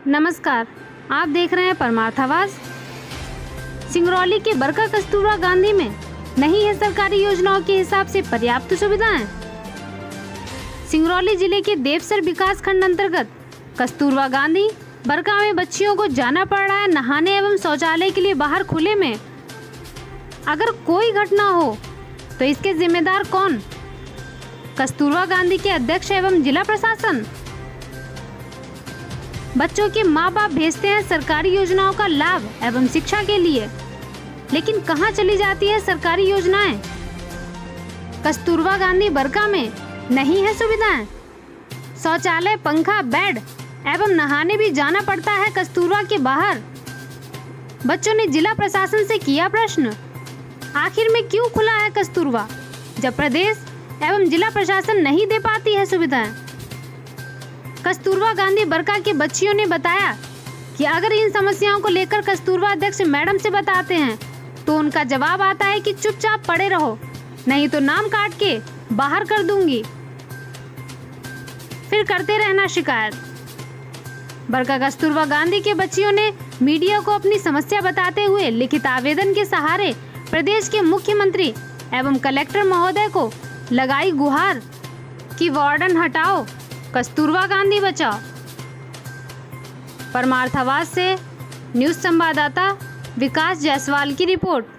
नमस्कार, आप देख रहे हैं परमार्थ आवाज। सिंगरौली के बरका कस्तूरबा गांधी में नहीं है सरकारी योजनाओं के हिसाब से पर्याप्त सुविधाएं। सिंगरौली जिले के देवसर विकास खंड अंतर्गत कस्तूरबा गांधी बरका में बच्चियों को जाना पड़ रहा है नहाने एवं शौचालय के लिए बाहर खुले में। अगर कोई घटना हो तो इसके जिम्मेदार कौन? कस्तूरबा गांधी के अध्यक्ष एवं जिला प्रशासन। बच्चों के माँ बाप भेजते हैं सरकारी योजनाओं का लाभ एवं शिक्षा के लिए, लेकिन कहाँ चली जाती है सरकारी योजनाएं? कस्तूरबा गांधी बरका में नहीं है सुविधाएं। शौचालय, पंखा, बेड एवं नहाने भी जाना पड़ता है कस्तूरबा के बाहर। बच्चों ने जिला प्रशासन से किया प्रश्न, आखिर में क्यों खुला है कस्तूरबा जब प्रदेश एवं जिला प्रशासन नहीं दे पाती है सुविधाएं? कस्तूरबा गांधी बरका के बच्चियों ने बताया कि अगर इन समस्याओं को लेकर कस्तूरबा अध्यक्ष मैडम से बताते हैं तो उनका जवाब आता है कि चुपचाप पड़े रहो, नहीं तो नाम काट के बाहर कर दूंगी। फिर करते रहना शिकायत। बरका कस्तूरबा गांधी के बच्चियों ने मीडिया को अपनी समस्या बताते हुए लिखित आवेदन के सहारे प्रदेश के मुख्यमंत्री एवं कलेक्टर महोदय को लगाई गुहार कि वार्डन हटाओ, कस्तूरबा गांधी बचाओ। परमार्थ आवाज से न्यूज संवाददाता विकास जायसवाल की रिपोर्ट।